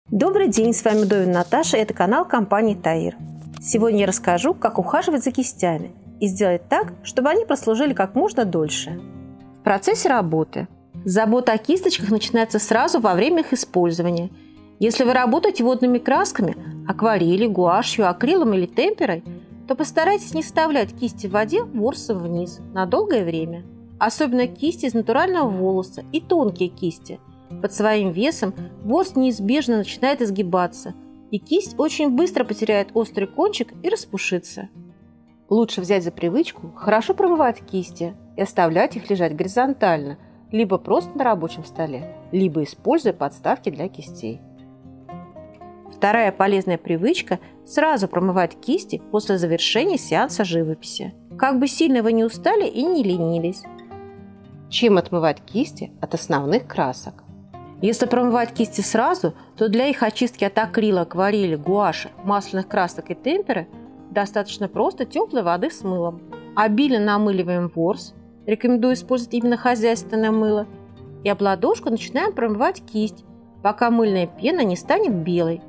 Добрый день, с вами Довин Наташа, это канал компании Таир. Сегодня я расскажу, как ухаживать за кистями и сделать так, чтобы они прослужили как можно дольше. В процессе работы забота о кисточках начинается сразу во время их использования. Если вы работаете водными красками, акварелью, гуашью, акрилом или темперой, то постарайтесь не вставлять кисти в воде ворсом вниз на долгое время. Особенно кисти из натурального волоса и тонкие кисти. Под своим весом ворс неизбежно начинает изгибаться, и кисть очень быстро потеряет острый кончик и распушится. Лучше взять за привычку хорошо промывать кисти и оставлять их лежать горизонтально, либо просто на рабочем столе, либо используя подставки для кистей. Вторая полезная привычка – сразу промывать кисти после завершения сеанса живописи. Как бы сильно вы не устали и не ленились. Чем отмывать кисти от основных красок? Если промывать кисти сразу, то для их очистки от акрила, акварели, гуаши, масляных красок и темперы достаточно просто теплой воды с мылом. Обильно намыливаем ворс, рекомендую использовать именно хозяйственное мыло, и об ладошку начинаем промывать кисть, пока мыльная пена не станет белой.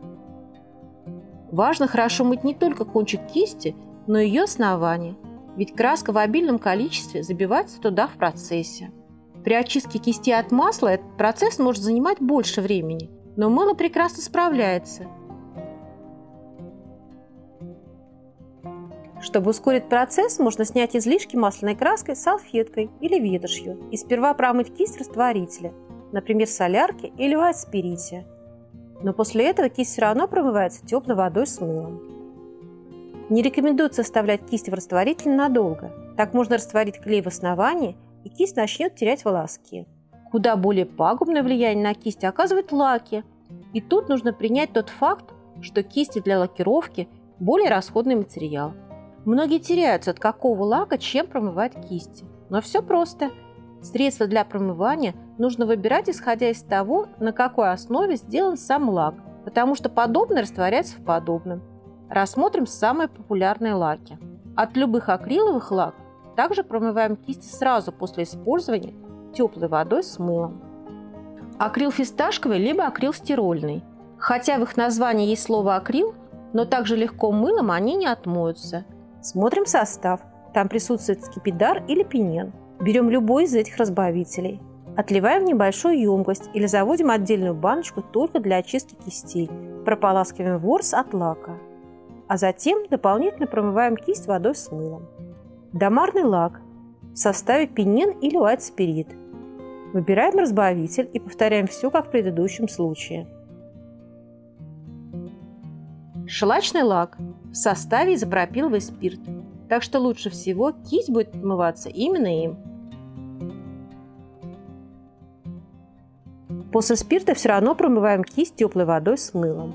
Важно хорошо мыть не только кончик кисти, но и ее основание, ведь краска в обильном количестве забивается туда в процессе. При очистке кисти от масла этот процесс может занимать больше времени, но мыло прекрасно справляется. Чтобы ускорить процесс, можно снять излишки масляной краской салфеткой или ветошью и сперва промыть кисть в растворителе, например, солярке или в спирите. Но после этого кисть все равно промывается теплой водой с мылом. Не рекомендуется оставлять кисть в растворителе надолго. Так можно растворить клей в основании, и кисть начнет терять волоски. Куда более пагубное влияние на кисть оказывают лаки. И тут нужно принять тот факт, что кисти для лакировки – более расходный материал. Многие теряются, от какого лака чем промывать кисти. Но все просто. Средства для промывания нужно выбирать, исходя из того, на какой основе сделан сам лак, потому что подобное растворяется в подобном. Рассмотрим самые популярные лаки. От любых акриловых лаков также промываем кисти сразу после использования теплой водой с мылом. Акрил фисташковый либо акрил стирольный. Хотя в их названии есть слово акрил, но также легко мылом они не отмоются. Смотрим состав. Там присутствует скипидар или пенен. Берем любой из этих разбавителей. Отливаем в небольшую емкость или заводим отдельную баночку только для очистки кистей. Прополаскиваем ворс от лака. А затем дополнительно промываем кисть водой с мылом. Домарный лак в составе пенен или white spirit. Выбираем разбавитель и повторяем все, как в предыдущем случае. Шелачный лак в составе изопропиловый спирт, так что лучше всего кисть будет отмываться именно им. После спирта все равно промываем кисть теплой водой с мылом.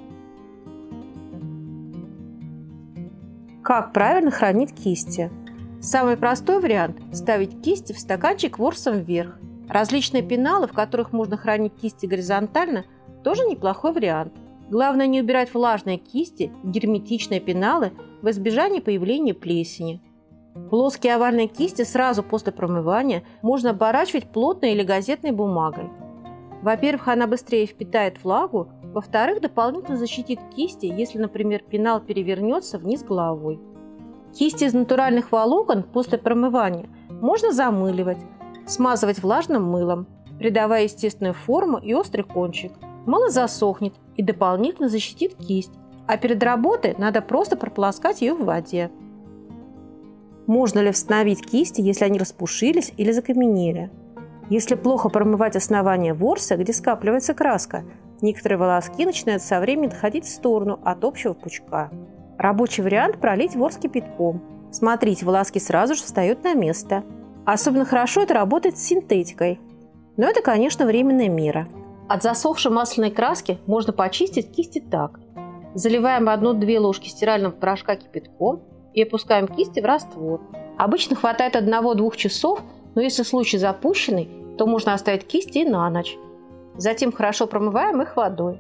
Как правильно хранить кисти? Самый простой вариант – ставить кисти в стаканчик ворсом вверх. Различные пеналы, в которых можно хранить кисти горизонтально, тоже неплохой вариант. Главное не убирать влажные кисти и герметичные пеналы в избежание появления плесени. Плоские овальные кисти сразу после промывания можно оборачивать плотной или газетной бумагой. Во-первых, она быстрее впитает влагу, во-вторых, дополнительно защитит кисти, если, например, пенал перевернется вниз головой. Кисти из натуральных волокон после промывания можно замыливать, смазывать влажным мылом, придавая естественную форму и острый кончик. Мыло засохнет и дополнительно защитит кисть, а перед работой надо просто прополоскать ее в воде. Можно ли восстановить кисти, если они распушились или закаменели? Если плохо промывать основание ворса, где скапливается краска, некоторые волоски начинают со временем отходить в сторону от общего пучка. Рабочий вариант – пролить ворс кипятком. Смотрите, волоски сразу же встают на место. Особенно хорошо это работает с синтетикой. Но это, конечно, временная мера. От засохшей масляной краски можно почистить кисти так. Заливаем 1-2 ложки стирального порошка кипятком и опускаем кисти в раствор. Обычно хватает 1-2 часов, но если случай запущенный, то можно оставить кисти и на ночь. Затем хорошо промываем их водой.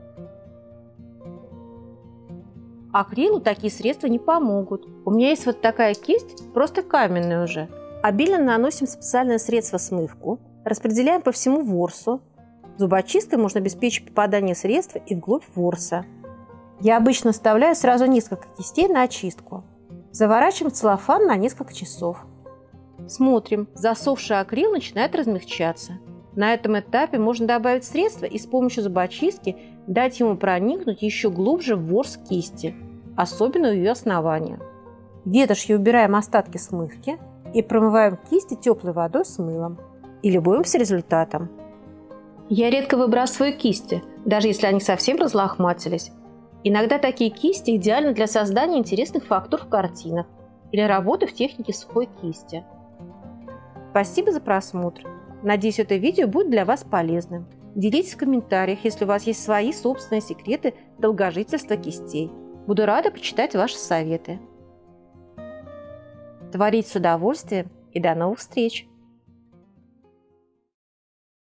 Акрилу такие средства не помогут. У меня есть вот такая кисть, просто каменная уже. Обильно наносим специальное средство смывку, распределяем по всему ворсу, Зубочисткой можно обеспечить попадание средства и вглубь ворса. Я обычно вставляю сразу несколько кистей на очистку. Заворачиваем в целлофан на несколько часов. Смотрим, засохший акрил начинает размягчаться. На этом этапе можно добавить средство и с помощью зубочистки дать ему проникнуть еще глубже в ворс кисти, особенно у ее основания. Ветошью убираем остатки смывки и промываем кисти теплой водой с мылом. И любуемся результатом. Я редко выбрасываю кисти, даже если они совсем разлохматились. Иногда такие кисти идеальны для создания интересных фактур в картинах или работы в технике сухой кисти. Спасибо за просмотр. Надеюсь, это видео будет для вас полезным. Делитесь в комментариях, если у вас есть свои собственные секреты долгожительства кистей. Буду рада почитать ваши советы. Творить с удовольствием и до новых встреч!